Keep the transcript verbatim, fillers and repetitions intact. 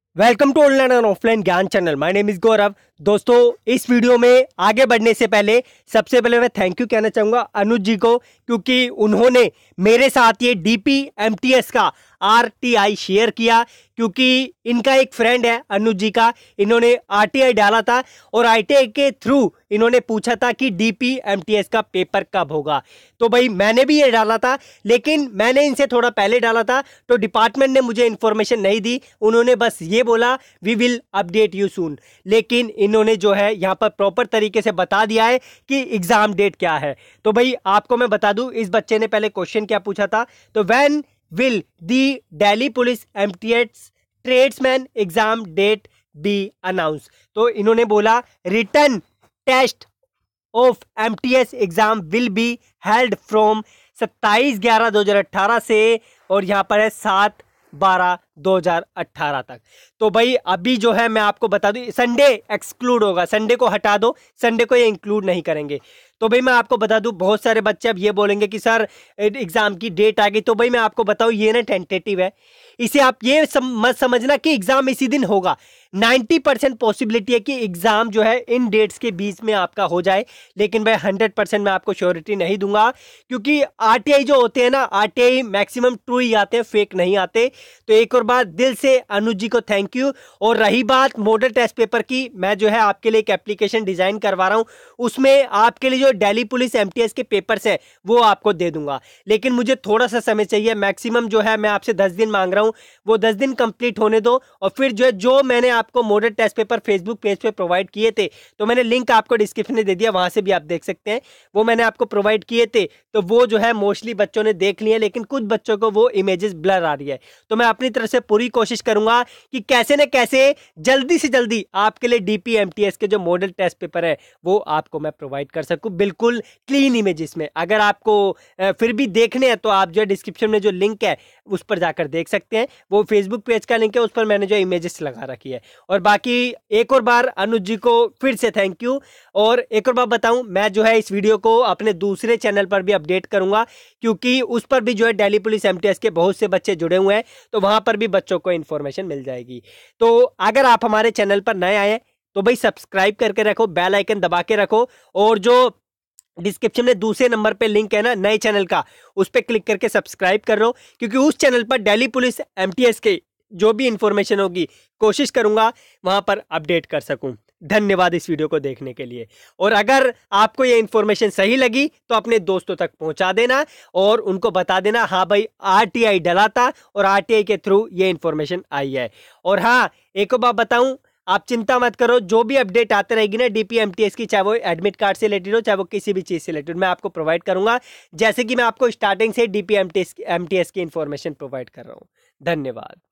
Welcome to online and offline Gyan channel. My name is Gaurav. दोस्तों, इस video में आगे बढ़ने से पहले सबसे पहले मैं थैंक यू कहना चाहूंगा अनुज जी को, क्योंकि उन्होंने मेरे साथ ये डीपी एमटीएस का आरटीआई शेयर किया। क्योंकि इनका एक फ्रेंड है अनुज जी का, इन्होंने आरटीआई डाला था और आरटीआई के थ्रू इन्होंने पूछा था कि डीपी एमटीएस का पेपर कब होगा। तो भाई मैंने भी ये डाला था, लेकिन मैंने इनसे थोड़ा पहले डाला था तो डिपार्टमेंट ने मुझे इंफॉर्मेशन नहीं दी। उन्होंने बस ये बोला we will update you soon, लेकिन इन्होंने जो है यहाँ पर प्रॉपर तरीके से बता दिया है कि एग्जाम डेट क्या है। तो भाई आपको मैं बता दूं, इस बच्चे ने पहले क्वेश्चन क्या पूछा था, तो when will the Delhi police MTS tradesman exam date be announce. तो इन्होंने बोला written test of MTS exam will be held from सत्ताईस ग्यारह दो हजार अट्ठारह से, और यहां पर है सात बारह दो हजार अट्ठारह तक। तो भाई अभी जो है मैं आपको बता दूं, संडे एक्सक्लूड होगा, संडे को हटा दो, संडे को ये इंक्लूड नहीं करेंगे। तो भाई मैं आपको बता दूं, बहुत सारे बच्चे अब ये बोलेंगे कि सर एग्जाम की डेट आ गई। तो भाई मैं आपको बताऊं, ये ना टेंटेटिव है, इसे आप ये सम, मत समझना कि एग्जाम इसी दिन होगा। नब्बे परसेंट पॉसिबिलिटी है कि एग्जाम जो है इन डेट्स के बीच में आपका हो जाए, लेकिन भाई हंड्रेड परसेंट मैं आपको श्योरिटी नहीं दूंगा, क्योंकि आरटीआई जो होते हैं ना, आरटीआई मैक्सिमम ट्रू ही आते हैं, फेक नहीं आते। तो एक और बात, दिल से अनुज जी को थैंक यू। और रही बात मॉडल टेस्ट पेपर की, मैं जो है आपके लिए एक एप्लीकेशन डिजाइन करवा रहा हूं, उसमें आपके लिए जो दिल्ली पुलिस एमटीएस के पेपर्स हैं वो आपको दे दूंगा, लेकिन मुझे थोड़ा सा समय चाहिए। मैक्सिमम जो है मैं आपसे दस दिन मांग रहा हूं, वो दस दिन कंप्लीट होने दो। और फिर जो है जो मैंने आपको model test paper Facebook page पे प्रोवाइड किए थे, तो मैंने लिंक आपको डिस्क्रिप्शन में दे दिया, वहां से भी आप देख सकते हैं, वो मैंने आपको प्रोवाइड किए थे। तो वो जो है मोस्टली बच्चों ने देख लिए, लेकिन कुछ बच्चों को वो इमेजेस ब्लर आ रही है। तो मैं अपनी तरफ से पूरी कोशिश करूंगा कि कैसे न कैसे जल्दी से जल्दी आपके लिए डीपी एमटीएस के जो मॉडल टेस्ट पेपर है वो आपको मैं प्रोवाइड कर सकूं, बिल्कुल क्लीन इमेजेस में। अगर आपको फिर भी देखने हैं तो आप जो है डिस्क्रिप्शन में जो लिंक है उस पर जाकर देख सकते हैं, वो फेसबुक पेज का लिंक है, उस पर मैंने जो इमेजेस लगा रखी है। और बाकी एक और बार अनुज जी को फिर से थैंक यू। और एक और बात बताऊं, मैं जो है इस वीडियो को अपने दूसरे चैनल पर भी अपडेट करूंगा, क्योंकि उस पर भी जो है दिल्ली पुलिस एमटीएस के बहुत से बच्चे जुड़े हुए हैं, तो वहां पर भी बच्चों को इंफॉर्मेशन मिल जाएगी। तो अगर आप हमारे चैनल पर नए आए तो भाई सब्सक्राइब करके रखो, बेल आइकन दबा के रखो, और जो डिस्क्रिप्शन में दूसरे नंबर पे लिंक है ना नए चैनल का, उस पर क्लिक करके सब्सक्राइब कर लो, क्योंकि उस चैनल पर दिल्ली पुलिस एमटीएस के जो भी इंफॉर्मेशन होगी कोशिश करूंगा वहां पर अपडेट कर सकूं। धन्यवाद इस वीडियो को देखने के लिए। और अगर आपको ये इंफॉर्मेशन सही लगी तो अपने दोस्तों तक पहुंचा देना और उनको बता देना, हाँ भाई आरटीआई डला था और आरटीआई के थ्रू ये इंफॉर्मेशन आई है। और हाँ, एक और बात बताऊं, आप चिंता मत करो, जो भी अपडेट आते रहेगी ना डीपी एमटीएस की, चाहे वो एडमिट कार्ड से रिलेटेड हो, चाहे वो किसी भी चीज से रिलेटेड, मैं आपको प्रोवाइड करूंगा, जैसे कि मैं आपको स्टार्टिंग से डीपी एमटीएस एमटीएस की इंफॉर्मेशन प्रोवाइड कर रहा हूं। धन्यवाद।